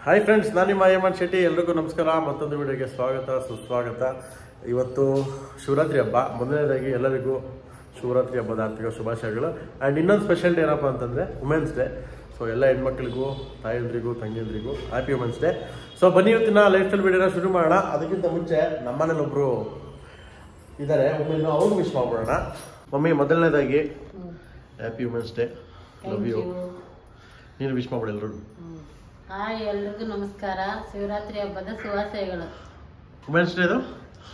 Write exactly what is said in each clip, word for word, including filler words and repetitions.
Hi friends, ನಾನು ನಿಮ್ಮ ಹೇಮಂತ್ ಶೆಟ್ಟಿ. ಎಲ್ರಿಗೂ ನಮಸ್ಕಾರ. ಮತ್ತೊಂದು ವಿಡಿಯೋಗೆ ಸ್ವಾಗತ ಸುಸ್ವಾಗತ. ಇವತ್ತು ಶಿವರಾತ್ರಿ ಹಬ್ಬ. ಮೊದಲನೇದಾಗಿ ಎಲ್ಲರಿಗೂ ಶಿವರಾತ್ರಿ ಹಬ್ಬದ ಆರ್ಥಿಕ ಶುಭಾಶಯಗಳು. ಆ್ಯಂಡ್ ಇನ್ನೊಂದು ಸ್ಪೆಷಲ್ ಏನಪ್ಪ ಅಂತಂದರೆ ವುಮೆನ್ಸ್ ಡೇ. ಸೊ ಎಲ್ಲ ಹೆಣ್ಮಕ್ಳಿಗೂ, ತಾಯಂದ್ರಿಗೂ, ತಂಗಿಯಂದ್ರಿಗೂ ಹ್ಯಾಪಿ ವುಮೆನ್ಸ್ ಡೇ. ಸೊ ಬನ್ನಿ ಇವತ್ತಿನ ಲೈಫ್ ಸ್ಟೈಲ್ ವಿಡಿಯೋನ ಶುರು ಮಾಡೋಣ. ಅದಕ್ಕಿಂತ ಮುಂಚೆ ನಮ್ಮನೇಲೊಬ್ಬರು ಇದ್ದಾರೆ, ಒಮ್ಮೆ ಅವ್ರು ವಿಶ್ ಮಾಡ್ಬಿಡೋಣ. ಮಮ್ಮಿ, ಮೊದಲನೇದಾಗಿ happy women's day. Love you. ನೀನು ವಿಶ್ ಮಾಡ್ಬಿಡ ಎಲ್ಲರೂ. ಹಾಯ್, ಎಲ್ರಿಗೂ ನಮಸ್ಕಾರ. ಶಿವರಾತ್ರಿ ಹಬ್ಬದ ಶುಭಾಶಯಗಳು. ವುಮೆನ್ಸ್ ಡೇ ಇದು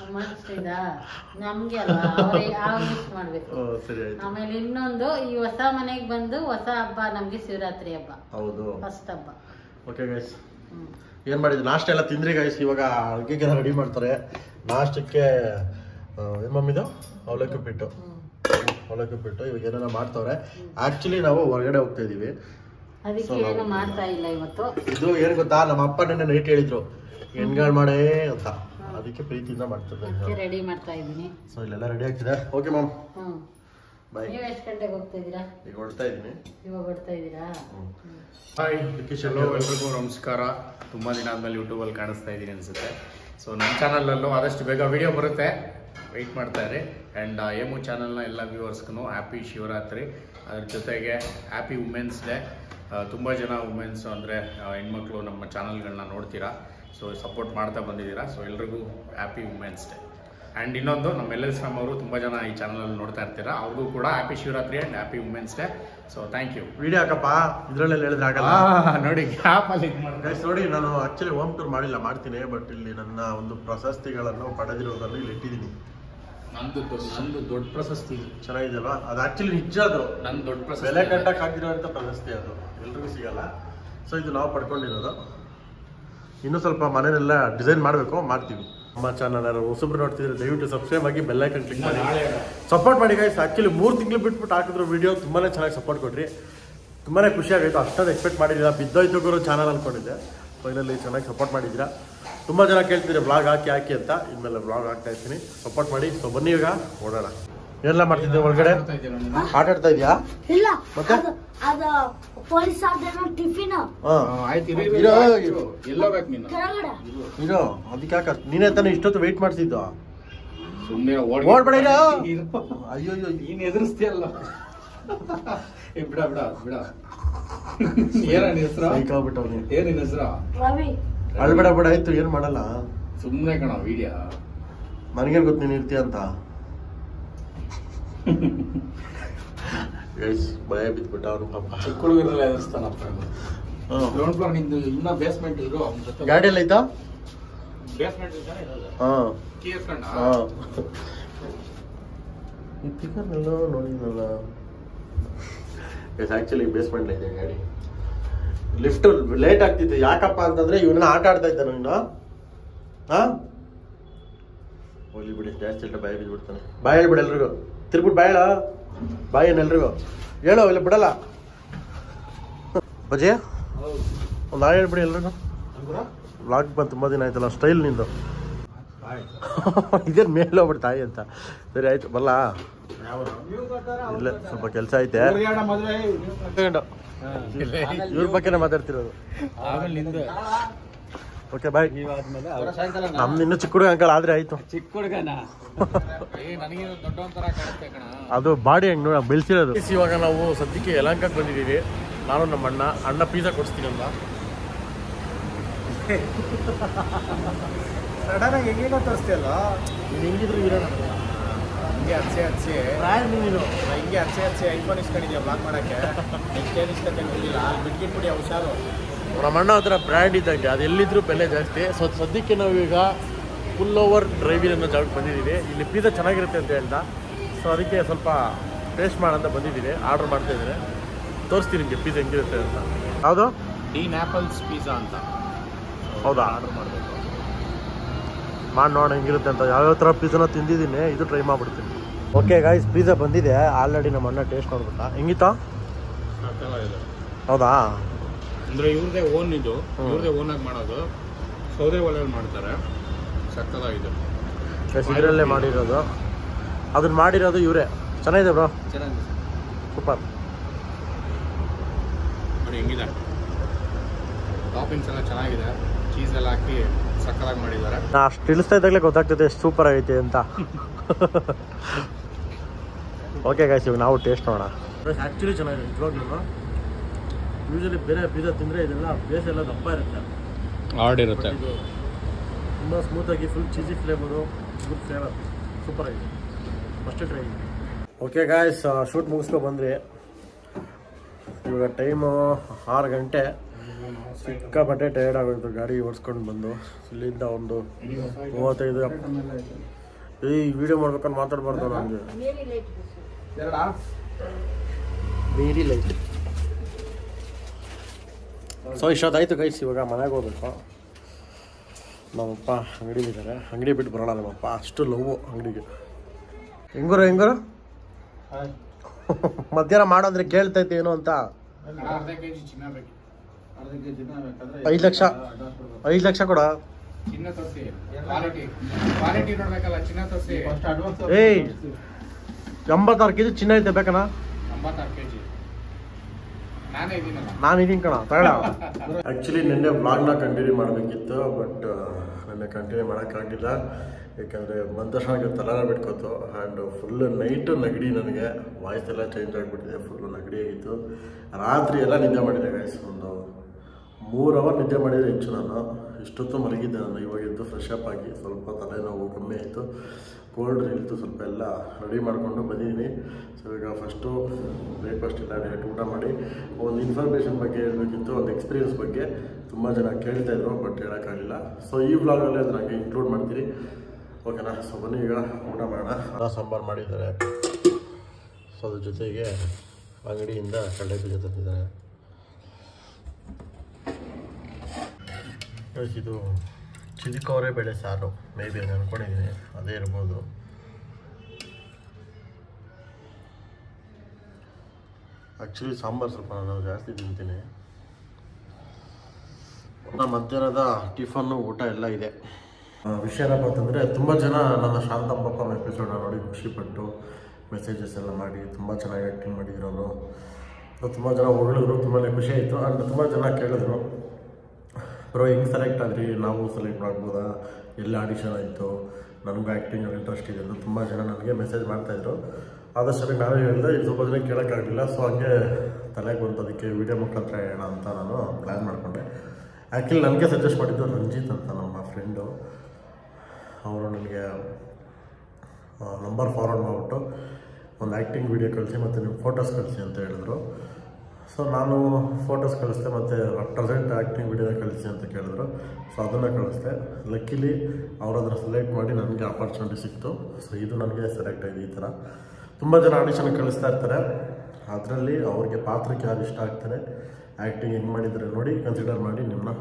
ನಮ್ಗೆ ಅಲ್ವಾ, ಅವ್ರಿಗೆ ಯಾವ ವಿಶ್ ಮಾಡ್ಬೇಕು. ಸರಿ ಆಯ್ತು. ಆಮೇಲೆ ಇನ್ನೊಂದು, ಈ ಹೊಸ ಮನೆಗೆ ಬಂದು ಹೊಸ ಹಬ್ಬ ನಮ್ಗೆ ಶಿವರಾತ್ರಿ ಹಬ್ಬ. ಹೌದು, ಫಸ್ಟ್ ಹಬ್ಬ. ಓಕೆ ಗೈಸ್, ಏನ್ ಮಾಡಿದ್ರಿ? ನಾಷ್ಟ ಎಲ್ಲ ತಿಂದ್ರಿ ಗೈಸ್? ಇವಾಗ ಅಡುಗೆಗೆಲ್ಲ ರೆಡಿ ಮಾಡ್ತಾರೆ. ನಾಷ್ಟಕ್ಕೆ ಏನ್ ಮಮ್ಮಿದು ಅವಲಕ್ಕಿ ಉಪ್ಪಿಟ್ಟು. ಅವಲಕ್ಕಿ ಉಪ್ಪಿಟ್ಟು ಇವಾಗ ಏನಾರ ಮಾಡ್ತವ್ರೆ. ಆಕ್ಚುಲಿ ನಾವು ಹೊರಗಡೆ ಹೋಗ್ತಾ ಇದೀವಿ, ಅದಕ್ಕೆ ಏನು ಮಾಡ್ತಾ ಇಲ್ಲ ಇವತ್ತು. ಇದು ಏನ್ ಗೊತ್ತಾ, ನಮ್ಮ ಅಪ್ಪ ನೆನ್ನೆ ನೈಟ್ ಹೇಳಿದ್ರು ಹೆಣ್ಗಾಳ್ ಮಾಡೇ ಅಂತ. ಅದಕ್ಕೆ ಪ್ರೀತಿಯಿಂದ ಮಾಡ್ತಿದ್ದೆ, ರೆಡಿ ಮಾಡ್ತಾ ಇದ್ದೀನಿ. ಸೊ ಇಲ್ಲೆಲ್ಲ ರೆಡಿ ಆಗ್ತಿದೆ. Okay mom, bye. ನೀವು ಎಷ್ಟು ಗಂಟೆಗೆ ಹೋಗ್ತಾ ಇದ್ದೀರಾ? ಈಗ ಹೊಡ್ತಾ ಇದ್ದೀನಿ. ಇವಾಗ ಹೊಡ್ತಾ ಇದ್ದೀರಾ? ಹಾಯ್, ಎಲ್ರಿಗೂ ನಮಸ್ಕಾರ. ತುಂಬ ದಿನ ಆದಮೇಲೆ ಯೂಟ್ಯೂಬಲ್ಲಿ ಕಾಣಿಸ್ತಾ ಇದ್ದೀನಿ ಅನಿಸುತ್ತೆ. ಸೊ ನಮ್ಮ ಚಾನಲಲ್ಲೂ ಆದಷ್ಟು ಬೇಗ ವಿಡಿಯೋ ಬರುತ್ತೆ, ವೆಯ್ಟ್ ಮಾಡ್ತಾ ಇರಿ. ಆ್ಯಂಡ್ ಏಮು ಚಾನಲ್ನ ಎಲ್ಲ ವ್ಯೂವರ್ಸ್ಗೂ ಹ್ಯಾಪಿ ಶಿವರಾತ್ರಿ. ಅದ್ರ ಜೊತೆಗೆ ಹ್ಯಾಪಿ ವುಮೆನ್ಸ್ ಡೇ. ತುಂಬ ಜನ ವುಮೆನ್ಸ್ ಅಂದರೆ ಹೆಣ್ಮಕ್ಳು ನಮ್ಮ ಚಾನಲ್ಗಳನ್ನ ನೋಡ್ತೀರಾ, ಸೊ ಸಪೋರ್ಟ್ ಮಾಡ್ತಾ ಬಂದಿದ್ದೀರಾ. ಸೊ ಎಲ್ರಿಗೂ ಹ್ಯಾಪಿ ವುಮೆನ್ಸ್ ಡೇ. ಆ್ಯಂಡ್ ಇನ್ನೊಂದು, ನಮ್ಮ ಎಲ್ ಎಲ್ ಶ್ರಮ್ ಅವರು ತುಂಬ ಜನ ಈ ಚಾನಲಲ್ಲಿ ನೋಡ್ತಾ ಇರ್ತೀರಾ, ಅವ್ರಿಗೂ ಕೂಡ happy Shivaratri and happy women's day. So thank you. Video ಹಾಕಪ್ಪ, ಇದರಲ್ಲೆಲ್ಲ ಹೇಳಿದ್ರೆ ಆಗಲ್ಲ ನೋಡಿ. ಗ್ಯಾಪಲ್ಲಿ ಗೈಸ್ ನೋಡಿ, ನಾನು ಆಕ್ಚುಲಿ ಹೋಮ್ ಟೂರ್ ಮಾಡಿಲ್ಲ, ಮಾಡ್ತೀನಿ. ಬಟ್ ಇಲ್ಲಿ ನನ್ನ ಒಂದು ಪ್ರಶಸ್ತಿಗಳನ್ನು ಪಡೆದಿರೋದನ್ನು ಇಲ್ಲಿ ಇಟ್ಟಿದ್ದೀನಿ. ನಂದು ನಂದು ದೊಡ್ಡ ಪ್ರಶಸ್ತಿ. ಚೆನ್ನಾಗಿದೆಯಲ್ವಾ? ಅದು ಆಕ್ಚುಲಿ ನಿಜ, ಅದು ನನ್ನ ದೊಡ್ಡ ಪ್ರಶಸ್ತಿ, ಬೆಲೆ ಕಟ್ಟಕ್ಕೆ ಆಗಿರುವಂಥ ಪ್ರಶಸ್ತಿ. ಅದು ಎಲ್ರಿಗೂ ಸಿಗಲ್ಲ. ಸೊ ಇದು ನಾವು ಪಡ್ಕೊಂಡಿರೋದು. ಇನ್ನೂ ಸ್ವಲ್ಪ ಮನೆಯೆಲ್ಲ ಡಿಸೈನ್ ಮಾಡಬೇಕು, ಮಾಡ್ತೀವಿ. ನಮ್ಮ ಚಾನಲ್ ಯಾರು ಹೊಸಬ್ರು ನೋಡ್ತಿದ್ರೆ ದಯವಿಟ್ಟು ಸಬ್ಸ್ಕ್ರೈಬ್ ಆಗಿ ಬೆಲ್ ಐಕನ್ ಕ್ಲಿಕ್ ಮಾಡಿ ಸಪೋರ್ಟ್ ಮಾಡಿ ಗೈಸ್. ಆ್ಯಕ್ಚುಲಿ ಮೂರು ತಿಂಗಳು ಬಿಟ್ಬಿಟ್ಟು ಹಾಕಿದ್ರು ವಿಡಿಯೋ, ತುಂಬಾ ಚೆನ್ನಾಗಿ ಸಪೋರ್ಟ್ ಕೊಟ್ರಿ, ತುಂಬಾ ಖುಷಿ ಆಗೋಯ್ತು. ಅಷ್ಟೊಂದು ಎಕ್ಸ್ಪೆಕ್ಟ್ ಮಾಡಿದ್ದೀರಾ. ಬಿದ್ದೋಯ್ತು ಗುರು ಚಾನಲ್ ಅಂದ್ಕೊಂಡಿದ್ದೆ. ಫೈನಲಿ ಚೆನ್ನಾಗಿ ಸಪೋರ್ಟ್ ಮಾಡಿದ್ದೀರಾ. ತುಂಬ ಜನ ಕೇಳ್ತಿದ್ರೆ ಬ್ಲಾಗ್ ಹಾಕಿ ಹಾಕಿ ಅಂತ. ಇನ್ಮೇಲೆ ಬ್ಲಾಗ್ ಹಾಕ್ತಾ ಇರ್ತೀನಿ, ಸಪೋರ್ಟ್ ಮಾಡಿ. ಸೊ ಬನ್ನಿ ಈಗ ಓಡೋಣ. ಏನೆಲ್ಲ ಮಾಡ್ತಿದ್ದೆ ಒಳಗಡೆ? ಆಟ ಆಡ್ತಾ ಇದೆಯಾ? ಇಲ್ಲ, ಮತ್ತೆ ಅದು ಪೊಲೀಸ್ ಟಿಫಿನ್. ಇರೋ ಅದಕ್ಕೆ ಯಾಕ ನೀನೇ ತಾನೇ ಇಷ್ಟೊತ್ತು ವೆಯ್ಟ್ ಮಾಡ್ತಿದ್ದ? ಸುಮ್ಮನೆ ಓಡ್ಬೇಡ. ಅಯ್ಯೋ ನೀನ್ ಎದುರಿಸ್ತೀಯಲ್ಲ. ಬಿಡ ಬಿಡ ಬಿಡ. ಏನ ಹೆಸರು? ಏನ್ ನಿನ್ ಹೆಸರು? ರವಿ. ಅಳ್ಬೇಡ ಬೇಡ, ಆಯ್ತು, ಏನ್ ಮಾಡಲ್ಲ. ಸುಮ್ಮನೆ ಕಣ ವಿಡಿಯೋ. ನನಗೇನ್ ಗೊತ್ತು ನೀನ್ ಇರ್ತೀಯ ಅಂತ. ಭಯ ಬಿದ್ಬಿಟ್ಟ ಅವನು ಪಾಪ. ಚಿಕ್ಕ ಹುಡುಗರೆಲ್ಲ ಎದುರಿಸ್ತಾನಪ್ಪ. ಗ್ರೌಂಡ್ ಫ್ಲೋರ್ ನಿಂದು ಇನ್ನ ಬೇಸ್ಮೆಂಟ್ ಇರೋ ಗಾಡಿ ಎಲ್ಲ ಐತಾ? ಬೇಸ್ಮೆಂಟ್ ಇದ್ದಾನೆ ಇರೋದು. ಹಾ ಕೀ ಎಸ್ಕೊಂಡ. ಹಾ ಈ ಪಿಕರ್ನೆಲ್ಲ ನೋಡಿದ್ನಲ್ಲ. ಎಸ್, ಆಕ್ಚುಲಿ ಬೇಸ್ಮೆಂಟ್ ಇದೆ ಗಾಡಿ. ಲಿಫ್ಟ್ ಲೇಟ್ ಆಗ್ತಿತ್ತು. ಯಾಕಪ್ಪ ಅಂತಂದ್ರೆ ಇವನ್ನ ಆಟ ಆಡ್ತಾ ಇದ್ದಾನೆ ಇನ್ನು. ಹಾ ಹೋಗ್ಲಿ ಬಿಡಿ, ಜಾಸ್ತಿ ಇಲ್ಲ ಬಾಯಿ ಬಿದ್ಬಿಡ್ತಾನೆ. ಬಾಯ್ ಹೇಳ್ಬಿಡ ಎಲ್ರಿಗೂ. ತಿರ್ಬಿಟ್ಟು ಬಾಯ್ ಹೇಳ. ಬಾಯ್ ಏನು ಎಲ್ರಿಗೂ ಹೇಳೋ, ಇಲ್ಲ ಬಿಡಲ್ಲ. ಬಜೆ ಒಂದು ಹಾಡು ಹೇಳ್ಬಿಡಿ ಎಲ್ರಿಗೂ. ವ್ಲಾಗ್ ಬಂದು ತುಂಬ ದಿನ ಆಯ್ತಲ್ಲ, ಸ್ಟೈಲ್ ನಿಂದು. ಇದೇನು ಮೇಲೆ ಹೋಗ್ಬಿಟ್ಟು ತಾಯಿ ಅಂತ. ಸರಿ ಆಯ್ತು, ಬರಲ್ಲ. ಇಲ್ಲ, ಸ್ವಲ್ಪ ಕೆಲಸ ಐತೆ. ಇವ್ರ ಬಗ್ಗೆನೇ ಮಾತಾಡ್ತಿರೋದು. Okay bye. ನಮ್ದು ಇನ್ನೂ ಚಿಕ್ಕ ಹುಡುಗ ಅಂಕಲ್ ಆದ್ರೆ ಆಯ್ತು. ಚಿಕ್ಕ ಹುಡುಗನ ಅದು ಬಾಡಿ ಹೆಂಗ್ ನೋಡ ಬೆಳೆಸಿರೋದು. ಇವಾಗ ನಾವು ಸದ್ಯಕ್ಕೆ ಯಲಹಂಕಕ್ಕೆ ಬಂದಿದ್ದೀವಿ. ನಾನು ನಮ್ಮ ಅಣ್ಣ ಅಣ್ಣ ಪಿಜ್ಜಾ ಕೊಡಿಸ್ತೀನಿ ಅಂತ. ಸಡನ್ ಆಗಿ ಹೆಂಗೇನೋ ತೋರಿಸ್ತೀಯಲ್ಲ. ನೀನು ಹೆಂಗಿದ್ರು ಇರೋಣ ಹಿಂಗೆ ಹಚ್ಚೆ ಹಚ್ಚಿ ನೀನು ಹಿಂಗೆ ಹಚ್ಚೆ ಹಚ್ಚಿ ಐಫೋನ್ ಇಸ್ಕೊಂಡಿದ್ಯಾ ಬ್ಲಾಗ್ ಮಾಡಕ್ಕೆ. ನೆಕ್ಸ್ಟ್ ಏನು ಇಷ್ಟ ಗೊತ್ತಿಲ್ಲ, ಅಲ್ಲಿ ಬಿಟ್ಬಿಟ್ಬಿಡಿ ಹುಷಾರು. ನಮ್ಮ ಅಣ್ಣ ಹತ್ರ ಬ್ರ್ಯಾಂಡ್ ಇದ್ದಂಗೆ ಅದು ಎಲ್ಲಿದ್ರು ಬೆಲೆ ಜಾಸ್ತಿ. ಸೊ ಸದ್ಯಕ್ಕೆ ನಾವೀಗ ಫುಲ್ ಓವರ್ ಡ್ರೈವಿನ್ ಅನ್ನೋ ಜಾಗಕ್ಕೆ ಬಂದಿದ್ದೀವಿ. ಇಲ್ಲಿ ಪಿಜ್ಜಾ ಚೆನ್ನಾಗಿರುತ್ತೆ ಅಂತ ಹೇಳ್ದ. ಸೊ ಅದಕ್ಕೆ ಸ್ವಲ್ಪ ಟೇಸ್ಟ್ ಮಾಡೋಂತ ಬಂದಿದ್ದೀವಿ. ಆರ್ಡ್ರ್ ಮಾಡ್ತಾ ಇದ್ದೀನಿ, ತೋರಿಸ್ತೀನಿ ನಿಮಗೆ ಪಿಜ್ಜಾ ಹೆಂಗಿರುತ್ತೆ ಅಂತ. ಯಾವುದು? ಡೀನ್ ಆ್ಯಪಲ್ಸ್ ಪಿಜ್ಜಾ ಅಂತ. ಹೌದಾ? ಆರ್ಡರ್ ಮಾಡಬೇಕು, ಮಾಡಿ ನೋಡೋಣ ಹೆಂಗಿರುತ್ತೆ ಅಂತ. ಯಾವ್ಯಾವ ಥರ ಪಿಜ್ಜಾನ ತಿಂದಿದ್ದೀನಿ, ಇದು ಟ್ರೈ ಮಾಡಿಬಿಡ್ತೀನಿ. ಓಕೆ ಗಾಯ್ಸ್, ಪಿಜ್ಜಾ ಬಂದಿದೆ. ಆಲ್ರೆಡಿ ನಮ್ಮ ಅಣ್ಣ ಟೇಸ್ಟ್ ನೋಡ್ಬಿಟ್ಟ. ಹೆಂಗಿತ್ತಾ? ಹೌದಾ? ಅಂದರೆ ಇವ್ರದೇ ಓನ್, ಇದು ಇವ್ರದೇ ಓನಾಗಿ ಮಾಡೋದು. ಸೌದೆ ಒಲೆಯಲ್ಲಿ ಮಾಡ್ತಾರೆ, ಸಕ್ಕತ್ತಾಗಿದೆ. ಇದರಲ್ಲೇ ಮಾಡಿರೋದು, ಅದನ್ನ ಮಾಡಿರೋದು ಇವರೇ. ಚೆನ್ನಾಗಿದೆ ಬ್ರೋ, ಚೆನ್ನಾಗಿದೆ, ಸೂಪರ್. ನೋಡಿ ಹೆಂಗಿದೆ. ಟಾಪಿಂಗ್ಸ್ ಎಲ್ಲ ಚೆನ್ನಾಗಿದೆ, ಚೀಸ್ ಎಲ್ಲ ಹಾಕಿ ಸಕ್ಕತ್ತಾಗಿ ಮಾಡಿದ್ದಾರೆ. ನಾ ಅಷ್ಟು ಇಳಿಸ್ತಾ ಇದ್ದಾಗಲೇ ಗೊತ್ತಾಗ್ತದೆ ಎಷ್ಟು ಸೂಪರ್ ಆಗೈತೆ ಅಂತ. ಓಕೆ ಗಾಯ್ಸ್, ಇವಾಗ ನಾವು ಟೇಸ್ಟ್ ಮಾಡೋಣ. ಆ್ಯಕ್ಚುಲಿ ಚೆನ್ನಾಗಿದೆ ನಿಜವಾಗ್ಲೂ. ಯೂಶಲಿ ಬೇರೆ ಪಿಜ್ಜಾ ತಿಂದರೆ ಇದೆಲ್ಲ ಬೇಸ್ ಎಲ್ಲ ದಪ್ಪ ಇರುತ್ತೆ, ಹಾರ್ಡ್ ಇರುತ್ತೆ. ಇದು ತುಂಬ ಸ್ಮೂತಾಗಿ full cheesy flavour, good flavour, super ಆಗಿದೆ. First try. Okay guys, shoot ಮುಗಿಸ್ಕೊ ಬಂದ್ರಿ. ಇವಾಗ ಟೈಮು ಆರು ಗಂಟೆ. ಸಿಕ್ಕಾಪಟ್ಟೆ ಟೈರ್ಡ್ ಆಗೋಯ್ತು ಗಾಡಿ ಓಡಿಸ್ಕೊಂಡು ಬಂದು. ಇಲ್ಲಿಂದ ಒಂದು ಮೂವತ್ತೈದು ಈ ವಿಡಿಯೋ ಮಾಡ್ಬೇಕಂತ ಮಾತಾಡ್ಬಾರ್ದು ನನಗೆ. Very light. ಸೊ ಇಷ್ಟೊತ್ತಾಯ್ತು ಗೈಸ್, ಇವಾಗ ಮನೆಗೆ ಹೋಗ್ಬೇಕು. ನಮ್ಮಪ್ಪ ಅಂಗಡಿಲಿದ್ದಾರೆ, ಅಂಗಡಿ ಬಿಟ್ಟು ಬರೋಣ. ನಮ್ಮಪ್ಪ ಅಷ್ಟು ಲವ್ವು ಅಂಗಡಿಗೆ. ಹೆಂಗೂರ ಹೆಂಗೂರ ಮಧ್ಯಾಹ್ನ ಮಾಡೋದ್ರೆ ಕೇಳ್ತೈತೆ ಏನು ಅಂತ. ಐದು ಲಕ್ಷ ಐದು ಲಕ್ಷ ಕೊಡ. ಏಯ್ ಎಂಬತ್ತಾರು ಕೆ ಜಿ ಚಿನ್ನ ಐತೆ ಬೇಕಣ್ಣ? ನಾನು ಇದೀನಿ ಕಣ, ತಗೊಳ. ಆ್ಯಕ್ಚುಲಿ ನಿನ್ನೆ ವ್ಲಾಗ್ನ ಕಂಟಿನ್ಯೂ ಮಾಡಬೇಕಿತ್ತು, ಬಟ್ ನಿನ್ನೆ ಕಂಟಿನ್ಯೂ ಮಾಡೋಕ್ಕಾಗಿಲ್ಲ. ಯಾಕಂದರೆ ಬಂದ ತಕ್ಷಣ ತಲೆನ ಬಿಟ್ಕೋತು. ಆ್ಯಂಡ್ ಫುಲ್ ನೈಟು ನೆಗಡಿ, ನನಗೆ ವಾಯ್ಸ್ ಎಲ್ಲ ಚೇಂಜ್ ಆಗಿಬಿಟ್ಟಿದೆ, ಫುಲ್ಲು ನೆಗಡಿ ಆಗಿತ್ತು. ರಾತ್ರಿ ಎಲ್ಲ ನಿದ್ದೆ ಮಾಡಿದೆ ಗೈಸ್, ಒಂದು ಮೂರು ಅವರ್ ನಿದ್ದೆ ಮಾಡಿದರೆ ಹೆಚ್ಚು. ನಾನು ಇಷ್ಟೊತ್ತು ಮಲಗಿದ್ದೆ. ನಾನು ಇವಾಗ ಎದ್ದು ಫ್ರೆಶ್ ಅಪ್ ಆಗಿ ಸ್ವಲ್ಪ ತಲೆನೋವು ಕಮ್ಮಿ ಆಯಿತು, ಕೋಲ್ಡ್ ಇತ್ತು, ಸ್ವಲ್ಪ ಎಲ್ಲ ರೆಡಿ ಮಾಡಿಕೊಂಡು ಬಂದಿದ್ದೀನಿ. ಸೊ ಈಗ ಫಸ್ಟು ಬ್ರೇಕ್ಫಾಸ್ಟ್ ಇಲ್ಲ, ಡೈರೆಕ್ಟ್ ಊಟ ಮಾಡಿ ಒಂದು ಇನ್ಫಾರ್ಮೇಷನ್ ಬಗ್ಗೆ ಹೇಳಬೇಕಿತ್ತು, ಒಂದು ಎಕ್ಸ್ಪೀರಿಯನ್ಸ್ ಬಗ್ಗೆ ತುಂಬ ಜನ ಕೇಳ್ತಾಯಿದ್ರು, ಬಟ್ ಹೇಳೋಕ್ಕಾಗಲಿಲ್ಲ. ಸೊ ಈ ವ್ಲಾಗಲ್ಲಿ ಅದನ್ನ ಹಾಗೆ ಇನ್ಕ್ಲೂಡ್ ಮಾಡ್ತೀರಿ, ಓಕೆನಾ? ಸೊ ಬನ್ನಿ ಈಗ ಊಟ ಮಾಡೋಣ. ಅನ್ನ ಸಾಂಬಾರು ಮಾಡಿದ್ದಾರೆ. ಸೊ ಅದ್ರ ಜೊತೆಗೆ ಅಂಗಡಿಯಿಂದ ಕಡಲೆ ಬೀಜ ತಂದಿದ್ದಾರೆ. ಇದು ಚಿಲಿಕೋರೆ ಬೇಳೆ ಸಾರು, ಮೇ ಬಿ ನಾನು ಅಂದ್ಕೊಂಡಿದ್ದೀನಿ ಅದೇ ಇರ್ಬೋದು. ಆ್ಯಕ್ಚುಲಿ ಸಾಂಬಾರು ಸ್ವಲ್ಪ ನಾನು ಜಾಸ್ತಿ ತಿಂತೀನಿ. ಮಧ್ಯಾಹ್ನದ ಟಿಫನ್ನು ಊಟ ಎಲ್ಲ ಇದೆ. ವಿಷಯ ಏನಪ್ಪ ಅಂತಂದರೆ, ತುಂಬ ಜನ ನನ್ನ ಶಾಂತಮ್ಮ ಎಪಿಸೋಡನ್ನ ನೋಡಿ ಖುಷಿಪಟ್ಟು ಮೆಸೇಜಸ್ ಎಲ್ಲ ಮಾಡಿ ತುಂಬ ಚೆನ್ನಾಗಿ ಆ್ಯಕ್ಟಿಂಗ್ ಮಾಡಿದ್ರು ಅವರು. ತುಂಬ ಜನ ಹೊಗಳಿದ್ರು, ತುಂಬಾ ಖುಷಿ ಆಯಿತು. ಆ್ಯಂಡ್ ತುಂಬ ಜನ ಕೇಳಿದ್ರು, ಬ್ರೋ ಹೆಂಗೆ ಸೆಲೆಕ್ಟ್ ಆದ್ರಿ, ನಾವು ಸೆಲೆಕ್ಟ್ ಮಾಡ್ಬೋದಾ, ಎಲ್ಲ ಆಡಿಷನ್ ಆಯಿತು, ನನಗೂ ಆ್ಯಕ್ಟಿಂಗಲ್ಲಿ ಇಂಟ್ರೆಸ್ಟ್ ಇದೆ ಅಂತ ತುಂಬ ಜನ ನನಗೆ ಮೆಸೇಜ್ ಮಾಡ್ತಾಯಿದ್ರು. ಆದಷ್ಟು ನಾವೇ ಹೇಳಿದೆ, ಇದು ಸ್ವಲ್ಪ ಜನ ಕೇಳೋಕ್ಕಾಗಲಿಲ್ಲ. ಸೊ ಹಂಗೆ ತಲೆಗೆ ಬಂತು, ಅದಕ್ಕೆ ವೀಡಿಯೋ ಮುಖಾಂತರ ಹೇಳೋಣ ಅಂತ ನಾನು ಪ್ಲ್ಯಾನ್ ಮಾಡಿಕೊಂಡೆ. ಆ್ಯಕ್ಚುಲಿ ನನಗೆ ಸಜೆಸ್ಟ್ ಮಾಡಿದ್ದು ರಂಜಿತ್ ಅಂತ, ನಮ್ಮ ಫ್ರೆಂಡು. ಅವರು ನನಗೆ ನಂಬರ್ ಫಾರ್ವರ್ಡ್ ಮಾಡಿಬಿಟ್ಟು ಒಂದು ಆ್ಯಕ್ಟಿಂಗ್ ವೀಡಿಯೋ ಕಳಿಸಿ ಮತ್ತು ನಿಮ್ಮ ಫೋಟೋಸ್ ಕಳಿಸಿ ಅಂತ ಹೇಳಿದ್ರು. ಸೊ ನಾನು ಫೋಟೋಸ್ ಕಳಿಸ್ದೆ ಮತ್ತು ಪ್ರೆಸೆಂಟ್ ಆ್ಯಕ್ಟಿಂಗ್ ವೀಡಿಯೋನ ಕಳಿಸಿ ಅಂತ ಕೇಳಿದ್ರು. ಸೊ ಅದನ್ನು ಕಳಿಸ್ದೆ. ಲಕ್ಕಿಲಿ ಅವರು ಅದನ್ನು ಸೆಲೆಕ್ಟ್ ಮಾಡಿ ನನಗೆ ಆಪರ್ಚುನಿಟಿ ಸಿಕ್ತು. ಸೊ ಇದು ನನಗೆ ಸೆಲೆಕ್ಟ್ ಆಗಿದೆ. ಈ ಥರ ತುಂಬ ಜನ ಆಡಿಷನ್ ಕಳಿಸ್ತಾ ಇರ್ತಾರೆ, ಅದರಲ್ಲಿ ಅವ್ರಿಗೆ ಪಾತ್ರಕ್ಕೆ ಯಾರು ಇಷ್ಟ ಆಗ್ತಾರೆ, ಆ್ಯಕ್ಟಿಂಗ್ ಹೆಂಗೆ ಮಾಡಿದರೆ ನೋಡಿ ಕನ್ಸಿಡರ್ ಮಾಡಿ ನಿಮ್ಮನ್ನ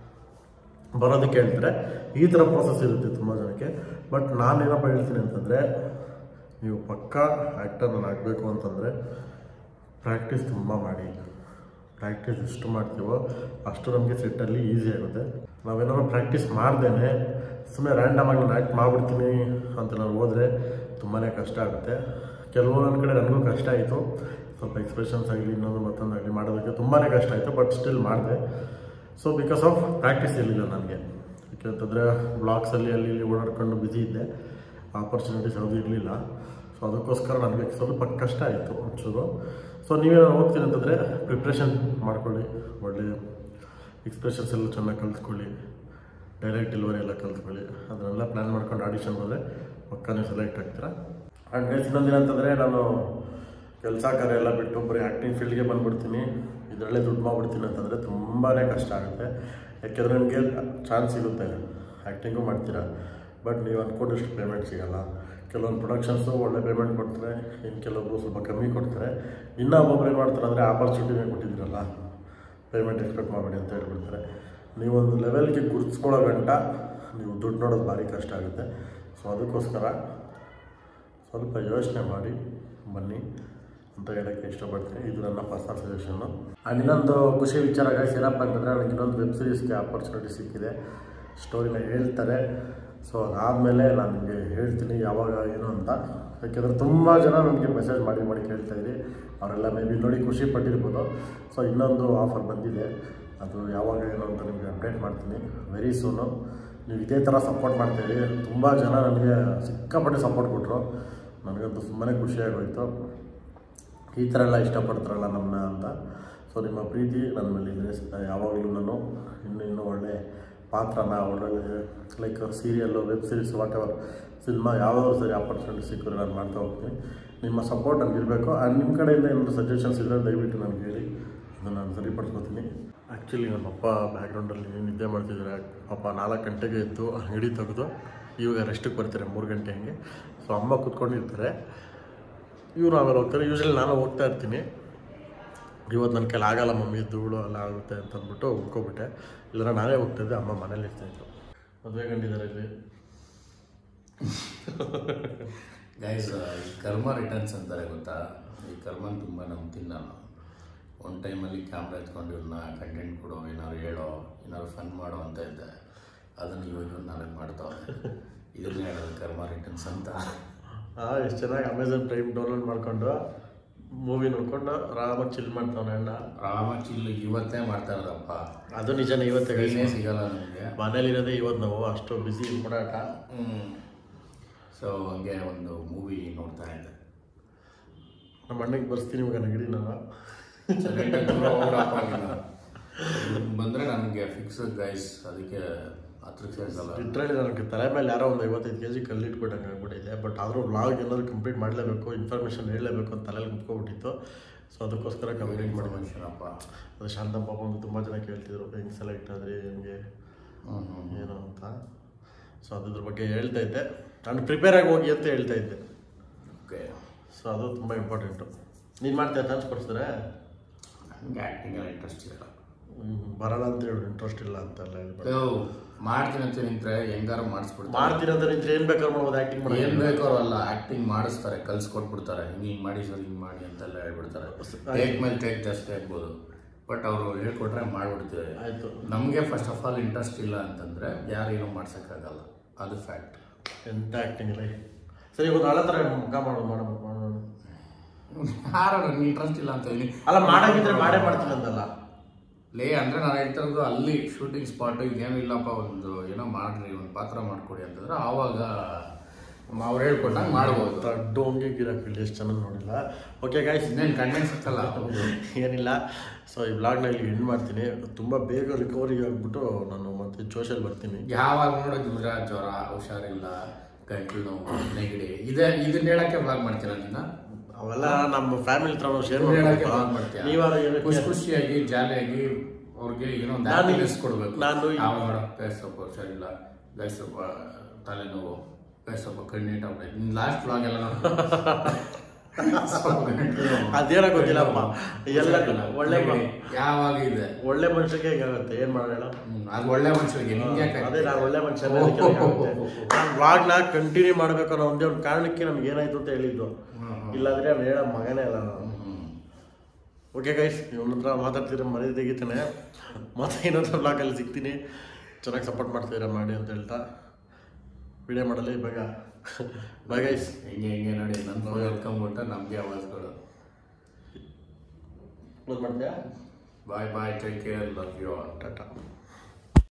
ಬರೋದಕ್ಕೆ ಹೇಳ್ತಾರೆ. ಈ ಥರ ಪ್ರೋಸೆಸ್ ಇರುತ್ತೆ ತುಂಬ ಜನಕ್ಕೆ. ಬಟ್ ನಾನೇನಪ್ಪ ಹೇಳ್ತೀನಿ ಅಂತಂದರೆ, ನೀವು ಪಕ್ಕಾ ಆ್ಯಕ್ಟರ್ ನಾನು ಆಗಬೇಕು ಅಂತಂದರೆ ಪ್ರಾಕ್ಟೀಸ್ ತುಂಬ ಮಾಡಿ. ಪ್ರಾಕ್ಟೀಸ್ ಎಷ್ಟು ಮಾಡ್ತೀವೋ ಅಷ್ಟು ನಮಗೆ ಸೆಟ್ಟಲ್ಲಿ ಈಸಿ ಆಗುತ್ತೆ. ನಾವೇನಾದ್ರು ಪ್ರಾಕ್ಟೀಸ್ ಮಾಡ್ದೇನೆ ಸುಮ್ಮನೆ ರ್ಯಾಂಡಮಾಗಿ ನಾನು ಆ್ಯಕ್ಟ್ ಮಾಡಿಬಿಡ್ತೀನಿ ಅಂತ ನಾನು ಹೋದರೆ ತುಂಬಾ ಕಷ್ಟ ಆಗುತ್ತೆ. ಕೆಲವೊಂದು ಕಡೆ ನನಗೂ ಕಷ್ಟ ಆಯಿತು, ಸ್ವಲ್ಪ ಎಕ್ಸ್ಪ್ರೆಷನ್ಸ್ ಆಗಲಿ ಇನ್ನೊಂದು ಮತ್ತೊಂದಾಗಲಿ ಮಾಡೋದಕ್ಕೆ ತುಂಬಾ ಕಷ್ಟ ಆಯಿತು. ಬಟ್ ಸ್ಟಿಲ್ ಮಾಡಿದೆ. ಸೊ ಬಿಕಾಸ್ ಆಫ್ ಪ್ರಾಕ್ಟೀಸ್ ಇರಲಿಲ್ಲ ನನಗೆ. ಯಾಕೆಂತಂದರೆ ಬ್ಲಾಗ್ಸಲ್ಲಿ ಅಲ್ಲಿ ಇಲ್ಲಿ ಓಡಾಡ್ಕೊಂಡು ಬ್ಯುಸಿ ಇದ್ದೆ, ಆಪರ್ಚುನಿಟೀಸ್ ಯಾವುದೂ ಇರಲಿಲ್ಲ. ಸೊ ಅದಕ್ಕೋಸ್ಕರ ನನಗೆ ಸ್ವಲ್ಪ ಕಷ್ಟ ಆಯಿತು ಒಂಚೂರು. ಸೊ ನೀವೇನಾದ್ರು ಹೋಗ್ತೀನಿ ಅಂತಂದರೆ ಪ್ರಿಪ್ರೇಷನ್ ಮಾಡ್ಕೊಳ್ಳಿ, ಒಳ್ಳೆ ಎಕ್ಸ್ಪ್ರೆಷನ್ಸ್ ಎಲ್ಲ ಚೆನ್ನಾಗಿ ಕಲಿತ್ಕೊಳ್ಳಿ, ಡೈರೆಕ್ಟ್ ಡೆಲಿವರಿ ಎಲ್ಲ ಕಲಿತ್ಕೊಳ್ಳಿ. ಅದನ್ನೆಲ್ಲ ಪ್ಲ್ಯಾನ್ ಮಾಡ್ಕೊಂಡು ಆಡಿಷನ್ ಹೋದರೆ ಪಕ್ಕ ನೀವು ಸೆಲೆಕ್ಟ್ ಆಗ್ತೀರಾ. ಆ್ಯಂಡ್ ಗೈಸ್ ಇನ್ನೊಂದಿನ ಅಂತಂದರೆ, ನಾನು ಕೆಲಸ ಕಾರ್ಯ ಎಲ್ಲ ಬಿಟ್ಟು ಬರೀ ಆ್ಯಕ್ಟಿಂಗ್ ಫೀಲ್ಡ್ಗೆ ಬಂದುಬಿಡ್ತೀನಿ, ಇದರಲ್ಲೇ ದುಡ್ಡು ಮಾಡಿಬಿಡ್ತೀನಿ ಅಂತಂದರೆ ತುಂಬಾ ಕಷ್ಟ ಆಗುತ್ತೆ. ಯಾಕೆಂದರೆ ನಿಮಗೆ ಚಾನ್ಸ್ ಸಿಗುತ್ತೆ, ಆ್ಯಕ್ಟಿಂಗು ಮಾಡ್ತೀರಾ, ಬಟ್ ನೀವು ಅಂದ್ಕೊಂಡಷ್ಟು ಪೇಮೆಂಟ್ ಸಿಗೋಲ್ಲ. ಕೆಲವೊಂದು ಪ್ರೊಡಕ್ಷನ್ಸು ಒಳ್ಳೆ ಪೇಮೆಂಟ್ ಕೊಡ್ತಾರೆ, ಇನ್ನು ಕೆಲವೊಬ್ಬರು ಸ್ವಲ್ಪ ಕಮ್ಮಿ ಕೊಡ್ತಾರೆ. ಇನ್ನೂ ಒಬ್ಬೊಬ್ರು ಏನು ಮಾಡ್ತಾರೆ ಅಂದರೆ, ಆಪರ್ಚುನಿಟಿನೇ ಕೊಟ್ಟಿದ್ದೀರಲ್ಲ, ಪೇಮೆಂಟ್ ಎಕ್ಸ್ಪೆಕ್ಟ್ ಮಾಡಬೇಡಿ ಅಂತ ಹೇಳ್ಬಿಡ್ತಾರೆ. ನೀವೊಂದು ಲೆವೆಲ್ಗೆ ಗುರುತಿಸ್ಕೊಳ್ಳೋ ಗಂಟ ನೀವು ದುಡ್ಡು ನೋಡೋದು ಭಾರಿ ಕಷ್ಟ ಆಗುತ್ತೆ. ಸೊ ಅದಕ್ಕೋಸ್ಕರ ಸ್ವಲ್ಪ ಯೋಚನೆ ಮಾಡಿ ಬನ್ನಿ ಅಂತ ಹೇಳೋಕ್ಕೆ ಇಷ್ಟಪಡ್ತೀನಿ. ಇದು ನನ್ನ ಪರ್ಸನಲ್ ಸಜೆಷನ್ನು. ಆ್ಯಂಡ್ ಇನ್ನೊಂದು ಖುಷಿ ವಿಚಾರ ಗೈಸ್ ಏನಪ್ಪ ಅಂತಂದರೆ, ನನಗೆ ಇನ್ನೊಂದು ವೆಬ್ ಸೀರೀಸ್ಗೆ ಆಪರ್ಚುನಿಟಿ ಸಿಕ್ಕಿದೆ. ಸ್ಟೋರಿನ ಹೇಳ್ತಾರೆ. ಸೊ ಅದಾದಮೇಲೆ ನಾನು ನಿಮಗೆ ಹೇಳ್ತೀನಿ ಯಾವಾಗ ಏನು ಅಂತ. ಯಾಕೆಂದರೆ ತುಂಬ ಜನ ನನಗೆ ಮೆಸೇಜ್ ಮಾಡಿ ಮಾಡಿ ಕೇಳ್ತಾಯಿದ್ರಿ, ಅವರೆಲ್ಲ ಮೇ ಬಿ ನೋಡಿ ಖುಷಿ ಪಟ್ಟಿರ್ಬೋದು. ಸೊ ಇನ್ನೊಂದು ಆಫರ್ ಬಂದಿದೆ, ಅದು ಯಾವಾಗ ಏನೋ ಅಂತ ನಿಮಗೆ ಅಪ್ಡೇಟ್ ಮಾಡ್ತೀನಿ ವೆರಿ ಸೂನು. ನೀವು ಇದೇ ಥರ ಸಪೋರ್ಟ್ ಮಾಡ್ತೀವಿ. ತುಂಬ ಜನ ನನಗೆ ಸಿಕ್ಕಾಪಟ್ಟೆ ಸಪೋರ್ಟ್ ಕೊಟ್ಟರು, ನನಗಂತೂ ತುಂಬಾ ಖುಷಿಯಾಗೋಯಿತು. ಈ ಥರ ಎಲ್ಲ ಇಷ್ಟಪಡ್ತಾರಲ್ಲ ನಮ್ಮನ್ನ ಅಂತ. ಸೊ ನಿಮ್ಮ ಪ್ರೀತಿ ನನ್ನ ಮೇಲೆ ಇದೆ. ಯಾವಾಗಲೂ ನಾನು ಇನ್ನೂ ಇನ್ನೂ ಒಳ್ಳೆ ಪಾತ್ರನ ಒಳ್ಳೊಳ್ಳೆ like serial, web series, whatever cinema ಯಾವುದಾದ್ರು ಸರಿ ಆಪರ್ಚುನಿಟಿ ಸಿಕ್ಕಿದ್ರೆ ನಾನು ಮಾಡ್ತಾ ಹೋಗ್ತೀನಿ. ನಿಮ್ಮ ಸಪೋರ್ಟ್ ನನಗೆ ಇರಬೇಕು. ಆ್ಯಂಡ್ ನಿಮ್ಮ ಕಡೆಯಿಂದ ಏನಾದರೂ ಸಜೆಷನ್ಸ್ ಇದ್ದರೆ ದಯವಿಟ್ಟು ನನಗೆ ಹೇಳಿ, ಅದನ್ನು ನಾನು ಸರಿಪಡಿಸ್ಕೊತೀನಿ. ಆ್ಯಕ್ಚುಲಿ ನಮ್ಮ ಅಪ್ಪ ಬ್ಯಾಕ್ಗ್ರೌಂಡಲ್ಲಿ ನಿದ್ದೆ ಮಾಡ್ತಿದ್ದಾರೆ. ಪಾಪ ನಾಲ್ಕು ಗಂಟೆಗೆ ಎದ್ದು ಅಂಗಡಿ ತೆಗೆದು ಇವಾಗ ರೆಸ್ಟಿಗೆ ಬರ್ತಾರೆ ಮೂರು ಗಂಟೆ ಹಂಗೆ. ಸೊ ಅಮ್ಮ ಕೂತ್ಕೊಂಡಿರ್ತಾರೆ, ಇವರು ಆಮೇಲೆ ಹೋಗ್ತಾರೆ. ಯೂಶ್ವಲಿ ನಾನು ಹೋಗ್ತಾ ಇರ್ತೀನಿ. ಇವತ್ತು ನನ್ನ ಕೈಲಿ ಆಗಲ್ಲ ಮಮ್ಮಿ, ಧೂಳು ಎಲ್ಲ ಆಗುತ್ತೆ ಅಂತ ಅಂದ್ಬಿಟ್ಟು ಉಳ್ಕೊಬಿಟ್ಟೆ. ಇಲ್ಲರ ನಾನೇ ಹೋಗ್ತಾಯಿದ್ದೆ, ಅಮ್ಮ ಮನೇಲಿ ಇರ್ತಾಯಿತ್ತು. ಮದುವೆ ಗಂಡಿದ್ದಾರೆ ಇಲ್ಲಿ ಗೈಸ್. ಈ ಕರ್ಮ ರಿಟರ್ನ್ಸ್ ಅಂತಾರೆ ಗೊತ್ತಾ? ಈ ಕರ್ಮನ ತುಂಬ ನಂಬ್ತೀನಿ ನಾನು. ಒಂದು ಟೈಮಲ್ಲಿ ಕ್ಯಾಮ್ರಾ ಎತ್ಕೊಂಡು ಇವ್ರನ್ನ ಕಂಟೆಂಟ್ ಕೊಡೋ, ಏನಾದ್ರು ಹೇಳೋ, ಏನಾದ್ರು ಫನ್ ಮಾಡೋ ಅಂತ ಇದ್ದೆ. ಅದನ್ನು ಇವಾಗ ನನಗೆ ಮಾಡ್ತಾವೆ. ಇದನ್ನೇ ಹೇಳೋದು ಕರ್ಮ ರಿಟರ್ನ್ಸ್ ಅಂತ. ಹಾಂ, ಎಷ್ಟು ಚೆನ್ನಾಗಿ ಅಮೆಝಾನ್ ಪ್ರೈಮ್ ಡೌನ್ಲೋಡ್ ಮಾಡಿಕೊಂಡು ಮೂವಿ ನೋಡ್ಕೊಂಡು ಆರಾಮಾಗಿ ಚಿಲ್ ಮಾಡ್ತಾವನೆ ಅಣ್ಣ. ಆರಾಮಾಗಿ ಚಿಲ್ ಇವತ್ತೇ ಮಾಡ್ತಾ ಇರೋದಪ್ಪ. ಅದು ನಿಜನೇ, ಇವತ್ತೇ ಕೈನೇ ಸಿಗಲ್ಲ ನನಗೆ. ಮನೇಲಿರೋದೇ ಇವತ್ತು ನಾವು ಅಷ್ಟು ಬಿಸಿ ಓಡಾಟ. ಹ್ಞೂ. ಸೊ ಹಂಗೆ ಒಂದು ಮೂವಿ ನೋಡ್ತಾ ಇದ್ದೆ. ನಮ್ಮ ಅಣ್ಣಗೆ ಬರ್ಸ್ತೀನಿ ಇವಾಗ ನೆಗಡಿ. ನಾನು ಬಂದರೆ ನನಗೆ ಫಿಕ್ಸ್ ಗೈಸ್, ಅದಕ್ಕೆ ಹತ್ರಕ್ಕೆ ಸೇರಿಸಲ್ಲ. ಲಿಟ್ರಲಿ ನನಗೆ ತಲೆ ಮೇಲೆ ಯಾರೋ ಒಂದು ಐವತ್ತೈದು ಕೆ ಜಿ ಕಲ್ಲಿಟ್ಬಿಟ್ಟಂಗೆ ಆಗ್ಬಿಟ್ಟಿದೆ. ಬಟ್ ಆದರೂ ವ್ಲಾಗ್ ಏನಾದರೂ ಕಂಪ್ಲೀಟ್ ಮಾಡಲೇಬೇಕು, ಇನ್ಫಾರ್ಮೇಷನ್ ಹೇಳಲೇಬೇಕು ಅಂತ ತಲೆಯಲ್ಲಿ ಕುತ್ಕೊಬಿಟ್ಟಿತ್ತು. ಸೊ ಅದಕ್ಕೋಸ್ಕರ ಕಂಪ್ಲೀಟ್ ಮಾಡಿ ಮನುಷ್ಯನಪ್ಪ. ಅದು ಶಾಂತಮ್ಮ ಪಾಪ ಒಂದು ತುಂಬ ಜನ ಕೇಳ್ತಿದ್ರು, ಹೆಂಗೆ ಸೆಲೆಕ್ಟ್ ಆದರೆ ಹೆಂಗೆ ಏನು ಅಂತ. ಸೊ ಅದ್ರ ಬಗ್ಗೆ ಹೇಳ್ತಾ ಇದ್ದೆ. ನಾನು ಪ್ರಿಪೇರ್ ಆಗಿ ಹೋಗಿ ಅಂತ ಹೇಳ್ತಾ ಇದ್ದೆ. ಓಕೆ. ಸೊ ಅದು ತುಂಬ ಇಂಪಾರ್ಟೆಂಟು. ನೀನು ಮಾಡ್ತೀಯ ಚಾನ್ಸ್ ಕೊಡಿಸಿದ್ರೆ? ನನಗೆ ಆ್ಯಕ್ಟಿಂಗ್ ಎಲ್ಲ ಇಂಟ್ರೆಸ್ಟ್ ಇಲ್ಲ. ಬರಲ್ಲ ಅಂತ ಹೇಳಿ ಇಂಟ್ರೆಸ್ಟ್ ಇಲ್ಲ ಅಂತೆಲ್ಲ ಹೇಳ್ಬಿಟ್ಟು ಮಾಡ್ತೀನಿ ಅಂತ ನಿಂತ್ರೆ ಹೆಂಗಾರು ಮಾಡಿಸ್ಬಿಡ್ತಾರೆ. ಮಾಡ್ತೀನಿ ಅಂತ ನಿಂತ್ರೆ ಏನು ಬೇಕಾದ್ರೂ ಮಾಡ್ಬೋದು. ಆ್ಯಕ್ಟಿಂಗ್ ಮಾಡಿ ಏನು ಬೇಕಾದ್ರೂ ಅಲ್ಲ, ಆ್ಯಕ್ಟಿಂಗ್ ಮಾಡಿಸ್ತಾರೆ, ಕಲ್ಸ್ಕೊಟ್ಬಿಡ್ತಾರೆ. ಹಿಂಗೆ ಹಿಂಗೆ ಮಾಡಿ ಸರ್, ಹಿಂಗೆ ಮಾಡಿ ಅಂತೆಲ್ಲ ಹೇಳ್ಬಿಡ್ತಾರೆ. ಟೇಕ್ ಮೇಲೆ ಟೇಕ್ ಜಾಸ್ತಿ ಆಗ್ಬೋದು, ಬಟ್ ಅವರು ಹೇಳ್ಕೊಟ್ರೆ ಮಾಡಿಬಿಡ್ತೀವಿ. ಆಯಿತು. ನಮಗೆ ಫಸ್ಟ್ ಆಫ್ ಆಲ್ ಇಂಟ್ರೆಸ್ಟ್ ಇಲ್ಲ ಅಂತಂದರೆ ಯಾರೇನೂ ಮಾಡ್ಸೋಕ್ಕಾಗಲ್ಲ, ಅದು ಫ್ಯಾಕ್ಟ್. ಎಂಥ ಆ್ಯಕ್ಟಿಂಗ್ ಇಲ್ಲ. ಸರಿ, ಒಂದು ಹಳೆ ಥರ ಮುಖ ಮಾಡೋದು ಮಾಡಬೇಕು ಮಾಡೋದು. ಯಾರು ನನಗೆ ಇಂಟ್ರೆಸ್ಟ್ ಇಲ್ಲ ಅಂತ ಹೇಳಿ ಅಲ್ಲ, ಮಾಡಾಗಿದ್ರೆ ಮಾಡೇ ಮಾಡ್ತೀನಿ ಅಂತಲ್ಲ ಲೇ. ಅಂದರೆ ನಾನು ಹೇಳ್ತಿರೋದು ಅಲ್ಲಿ ಶೂಟಿಂಗ್ ಸ್ಪಾಟು ಇದೇನು ಇಲ್ಲಪ್ಪ, ಒಂದು ಏನೋ ಮಾಡಿರಿ, ಒಂದು ಪಾತ್ರ ಮಾಡಿಕೊಡಿ ಅಂತಂದ್ರೆ ಆವಾಗ ಅವ್ರು ಹೇಳ್ಕೊಟ್ಟಂಗೆ ಮಾಡ್ಬೋದು. ದೊಡ್ಡ ಹಂಗೆ ಗಿರಾಕಿ ಎಷ್ಟು ಚೆನ್ನಾಗಿ ನೋಡಿಲ್ಲ. ಓಕೆ ಗೈಸ್, ಇನ್ನೇನು ಕಂಟೆಂಟ್ ಸಿಕ್ಕಲ್ಲ ಏನಿಲ್ಲ. ಸೊ ಈ ವ್ಲಾಗ್ನ ಇಲ್ಲಿ ಎಂಡ್ ಮಾಡ್ತೀನಿ. ತುಂಬ ಬೇಗ ರಿಕವರಿ ಆಗಿಬಿಟ್ಟು ನಾನು ಮತ್ತೆ ಜೋಶಲ್ಲಿ ಬರ್ತೀನಿ. ಯಾವಾಗ ನೋಡೋದು ಜ್ವರ ಜ್ವರ ಹುಷಾರಿಲ್ಲ, ಗಂಟಲು ನೋವು, ನೆಗಡಿ, ಇದೇ ಇದನ್ನ ಹೇಳೋಕ್ಕೆ ವ್ಲಾಗ್ ಮಾಡ್ತೀರಾ ನೀನು? ಅವೆಲ್ಲ ನಮ್ಮ ಫ್ಯಾಮಿಲಿ ಹತ್ರ ಶೇರ್ ಹೇಳೋಕ್ಕೆ ಮಾಡ್ತೀವಿ. ವ್ಲಾಗ್ ಮಾಡ್ತೀಯ. ನೀವಾಗ ಖುಷಿ ಖುಷಿಯಾಗಿ ಜಾಲಿಯಾಗಿ ಅವ್ರಿಗೆ ಏನೋ ಒಂದು ಹ್ಯಾಪಿನೆಸ್ ಕೊಡಬೇಕು. ನಾನು ಯಾವಾಗ ಕೈ ಸ್ವಲ್ಪ ಹುಷಾರಿಲ್ಲ, ಕೈ ಸ್ವಲ್ಪ ತಲೆನೋವು, ಕೈ ಸ್ವಲ್ಪ ಕಣ್ಣೀಟ್ ಆಗ್ಬಿಟ್ಟೈತೆ. ನಿನ್ನ ಲಾಸ್ಟ್ ವ್ಲಾಗ್ ಎಲ್ಲ ಅದೇನೋ ಗೊತ್ತಿಲ್ಲಪ್ಪ. ಎಲ್ಲ ಒಳ್ಳೆ ಯಾವಾಗ ಇದೆ ಒಳ್ಳೆ ಮನುಷ್ಯಕ್ಕೆ ಹೇಗಾಗುತ್ತೆ, ಏನ್ ಮಾಡೋಣ. ಅದು ಒಳ್ಳೆ ಮನುಷ್ಯರಿಗೆ ನಿಮ್ಗೆ ಅದೇ ನಾನು ಒಳ್ಳೆ ಮನುಷ್ಯ. ನಾನು ವ್ಲಾಗ್ನ ಕಂಟಿನ್ಯೂ ಮಾಡ್ಬೇಕು ಅನ್ನೋ ಒಂದೇ ಒಂದು ಕಾರಣಕ್ಕೆ ನಮ್ಗೆ ಏನಾಯ್ತು ಅಂತ ಹೇಳಿದ್ದು. ಇಲ್ಲಾಂದ್ರೆ ಅವ್ನು ಹೇಳೋ ಮಗನೇ ಅಲ್ಲ ನಾನು. ಓಕೆ ಗೈಸ್, ಇವನ ಹತ್ರ ಮಾತಾಡ್ತಿದ್ರೆ ಮನೆ ತೆಗಿತಾನೆ. ಮತ್ತೆ ಇನ್ನೊಂದು ಬ್ಲಾಗಲ್ಲಿ ಸಿಗ್ತೀನಿ. ಚೆನ್ನಾಗಿ ಸಪೋರ್ಟ್ ಮಾಡ್ತಿದ್ದೀರಾ, ಮಾಡಿ ಅಂತ ಹೇಳ್ತಾ ವಿಡಿಯೋ ಮಾಡಲ್ಲ ಇವಾಗ. Bye guys. ಹೆಂಗೆ ಹೆಂಗೆ ನೋಡಿ ನನ್ನ ಹೇಳ್ಕೊಂಬಿಟ್ಟ ನಮಗೆ ಆವಾಜ್ಗಳು. ಕ್ಲೋಸ್ ಮಾಡ್ತೀಯಾ? Bye bye, take care, love you all. Tata.